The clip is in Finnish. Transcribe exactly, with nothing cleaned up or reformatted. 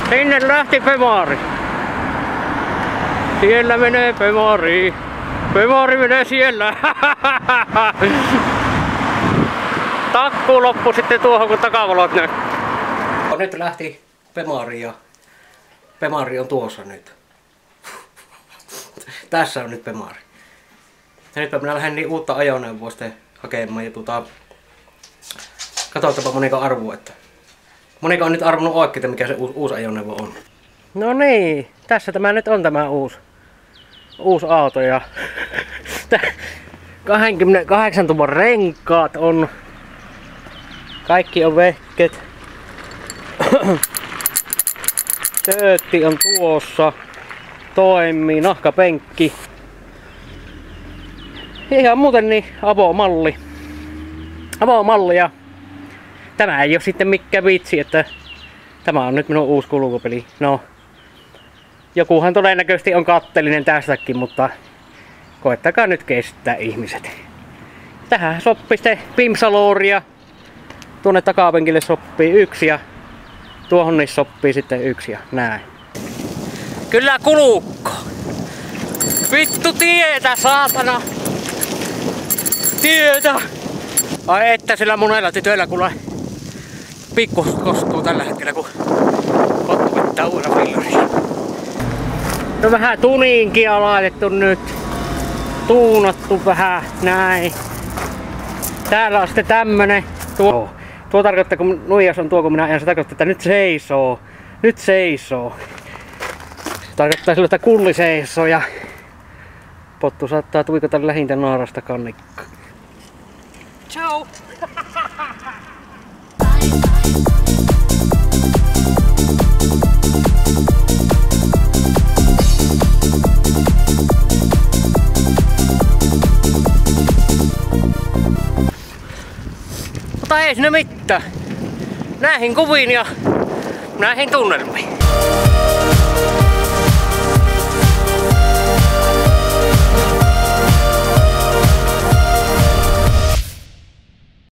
Sinne lähti Pemari. Siellä menee Pemari. Pemari menee siellä. Takku loppu sitten tuohon kun takavalot näkyy. Nyt lähti Pemari ja Pemari on tuossa nyt. Tässä on nyt Pemari. Ja nyt minä lähden niin uutta ajoneuvoa sitten hakemaan ja tuota... Katsotaanpa moniko arvo, että... Moniko on nyt arvonnut oikein, mikä se uusi, uusi ajoneuvo on. No niin, tässä tämä nyt on tämä uusi, uusi auto ja... kaksikymmentäkahdeksan tuuman renkaat on. Kaikki on vehket. Töötti on tuossa. Toimii, nahkapenkki. Ihan muuten niin avomalli. Avomalli ja tämä ei ole sitten mikään vitsi, että tämä on nyt minun uusi kulkupeli. No, jokuhan todennäköisesti on kattelinen tästäkin, mutta koettakaa nyt kestää ihmiset. Tähän sopii sitten Pimsalooria. Tuonne takapenkille sopii yksi ja tuohon niin sopii sitten yksi ja näin. Kyllä kulukko. Vittu tietä, saatana. Tietä. Ai että sillä monella tytöillä kuule pikku kostuu tällä hetkellä kun kottu pitää uudella fillarissa. No vähän tuninkia laitettu nyt. Tuunattu vähän näin. Täällä on sitten tämmönen. Tuo, tuo tarkoittaa kun nuijas on tuo kun minä ajan, se tarkoittaa että nyt seisoo. Nyt seisoo. Se tarkoittaa sillä, että kulli seisoo ja pottu saattaa tuikata lähintä naarasta kannikka. Ciao! Mutta ei siinä mitään. Näihin kuviin ja näihin tunnelmiin.